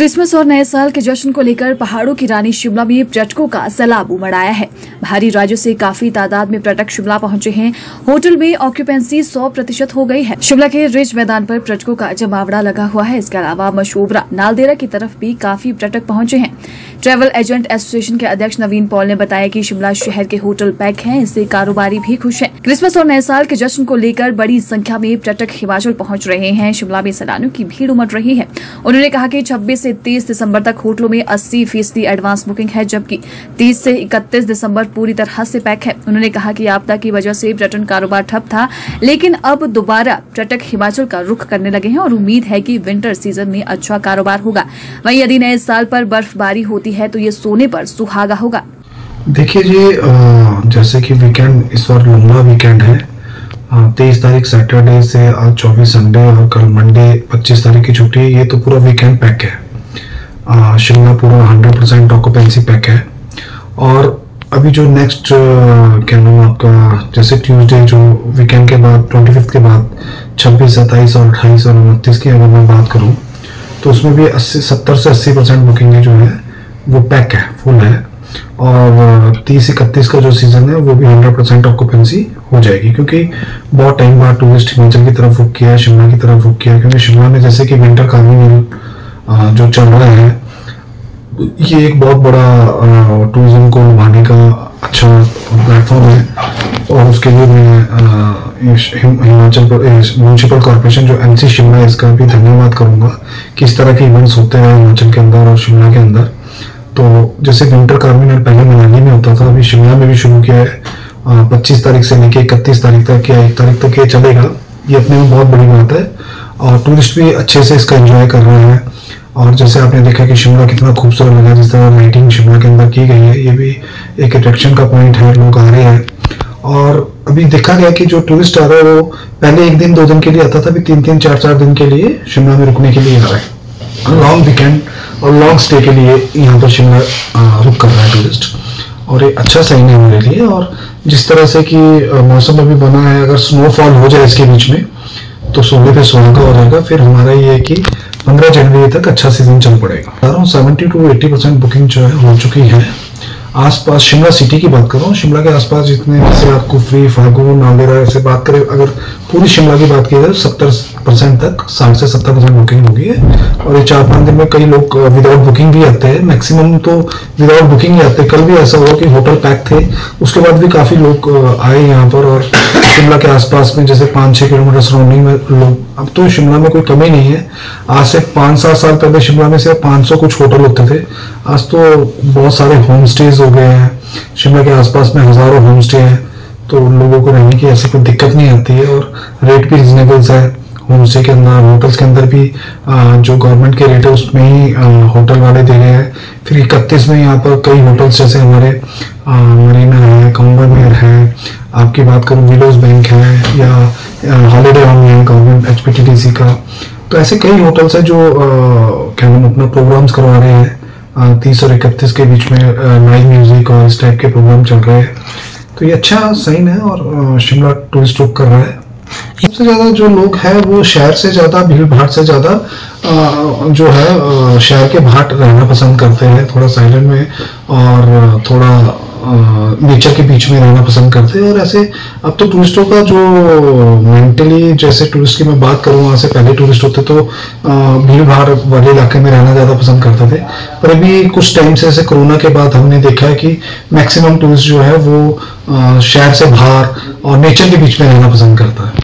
Christmas और नए साल के जश्न को लेकर पहाड़ों की रानी शिमला में पर्यटकों का सैलाब उमड़ आया है। बाहरी राज्यों से काफी तादाद में पर्यटक शिमला पहुंचे हैं। होटल में ऑक्यूपेंसी 100% हो गई है। शिमला के रिज मैदान पर पर्यटकों का जमावड़ा लगा हुआ है। इसके अलावा मशोबरा नालदेहरा की तरफ भी काफी पर्यटक पहुंचे हैं। ट्रैवल एजेंट एसोसिएशन के अध्यक्ष नवीन पॉल ने बताया कि शिमला शहर के होटल पैक हैं, इससे कारोबारी भी खुश हैं। क्रिसमस और नए साल के जश्न को लेकर बड़ी संख्या में पर्यटक हिमाचल पहुंच रहे हैं। शिमला में सैलानियों की भीड़ उमड़ रही है। उन्होंने कहा कि 26 से 30 दिसंबर तक होटलों में 80% एडवांस बुकिंग है, जबकि 30 से 31 दिसंबर पूरी तरह से पैक है। उन्होंने कहा कि आपदा की वजह से पर्यटन कारोबार ठप था, लेकिन अब दोबारा पर्यटक हिमाचल का रुख करने लगे हैं और उम्मीद है कि विंटर सीजन में अच्छा कारोबार होगा। वहीं यदि नए साल पर बर्फबारी होती है तो ये सोने पर सुहागा होगा। देखिए जी, जैसे कि वीकेंड इस बार लंबा वीकेंड है। 23 तारीख सैटरडे से आज 24 संडे और कल मंडे 25 तारीख की छुट्टी है। ये तो पूरा वीकेंड पैक है। शिमला पूरा 100% ऑक्यूपेंसी पैक है। और अभी जो नेक्स्ट क्या नाम आपका, जैसे ट्यूसडे जो वीकेंड के बाद 25 के बाद 26, 27 और 28 और 29 की अगर मैं बात करूं तो उसमें भी 70 से 80% बुकिंग जो है वो पैक है, फुल है। और 30-31 का जो सीजन है वो भी 100% ऑक्यूपेंसी हो जाएगी, क्योंकि बहुत टाइम बाद टूरिस्ट हिमाचल की तरफ रुक किया है, शिमला की तरफ रुक किया है। क्योंकि शिमला में जैसे कि विंटर कार्निवल जो चल रहा है, ये एक बहुत बड़ा टूरिज्म को निभाने का अच्छा प्लेटफॉर्म है। और उसके लिए मैं हिमाचल म्यूनसिपल कॉर्पोरेशन जो MC शिमला है, इसका भी धन्यवाद करूंगा कि इस तरह के इवेंट्स होते हैं हिमाचल के अंदर और शिमला के अंदर। तो जैसे विंटर कार्निवल पहले मनाली में होता था, अभी शिमला में भी शुरू किया है। 25 तारीख से लेके 31 तारीख तक या 1 तारीख तक ये चलेगा। ये अपने में बहुत बड़ी बात है और टूरिस्ट भी अच्छे से इसका एंजॉय कर रहे हैं। और जैसे आपने देखा कि शिमला कितना खूबसूरत लगा, जिस तरह लाइटिंग शिमला के अंदर की गई है, ये भी एक अट्रैक्शन का पॉइंट है। लोग आ रहे हैं और अभी देखा गया कि जो टूरिस्ट आ रहा है वो पहले 1 दिन 2 दिन के लिए आता था, अभी 3-3, 4-4 दिन के लिए शिमला में रुकने के लिए आ रहा है। लॉन्ग वीकेंड और लॉन्ग स्टे के लिए यहाँ पर शिमला रुक कर रहा है टूरिस्ट, और एक अच्छा साइन है हमारे लिए। और जिस तरह से कि मौसम अभी बना है, अगर स्नोफॉल हो जाए इसके बीच में तो 16 पे 16 का हो जाएगा। फिर हमारा ये है कि 15 जनवरी तक अच्छा सीजन चल पड़ेगा। 70 to 80% बुकिंग जो है हो चुकी है। आसपास शिमला सिटी की बात कर रहा हूँ, शिमला के आसपास जितने, जैसे आप कुफरी, फागू, नालदेहरा से बात करें, अगर पूरी शिमला की बात की जाए 70% तक, 60 से 70% बुकिंग होगी है। और ये 4-5 दिन में कई लोग विदाउट बुकिंग भी आते हैं, मैक्सिमम तो विदाउट बुकिंग ही आते हैं। कल भी ऐसा हुआ कि होटल पैक थे, उसके बाद भी काफ़ी लोग आए यहाँ पर। और शिमला के आसपास में जैसे 5-6 किलोमीटर सराउंडिंग में लोग, अब तो शिमला में कोई कमी नहीं है। आज से 5-7 साल पहले शिमला में सिर्फ 500 कुछ होटल होते थे, आज तो बहुत सारे होम स्टेज हो गए हैं। शिमला के आसपास में हजारों होम स्टे हैं, तो लोगों को रहने की ऐसी कोई दिक्कत नहीं आती है। और रेट भी रिजनेबल है होम स्टे के अंदर। होटल्स के अंदर भी जो गवर्नमेंट के रेट है उसमें ही होटल वाले दे रहे हैं। फिर 31 में यहाँ पर कई होटल्स जैसे हमारे मरीना है, काउंटरमेयर है, आपकी बात करूँ विलोज बैंक है, या हॉलीडे होम है गवर्नमेंट HPTDC का। तो ऐसे कई होटल्स हैं जो क्या नाम अपना प्रोग्राम्स करवा रहे हैं। 30 और 31 के बीच में लाइव म्यूजिक और इस टाइप के प्रोग्राम चल रहे हैं। तो ये अच्छा साइन है और शिमला टूरिस्ट रुक कर रहा है। सबसे ज़्यादा जो लोग हैं वो शहर से ज़्यादा, भीड़ भाड़ से ज़्यादा जो है शहर के बाहर रहना पसंद करते हैं, थोड़ा साइलेंट में और थोड़ा नेचर के बीच में रहना पसंद करते हैं। और ऐसे अब तो टूरिस्टों का जो मेंटली, जैसे टूरिस्ट की मैं बात करूँ, वहाँ से पहले टूरिस्ट होते तो भीड़ भाड़ वाले इलाके में रहना ज़्यादा पसंद करते थे। पर अभी कुछ टाइम से, जैसे कोरोना के बाद हमने देखा है कि मैक्सिमम टूरिस्ट जो है वो शहर से बाहर और नेचर के बीच में रहना पसंद करता है।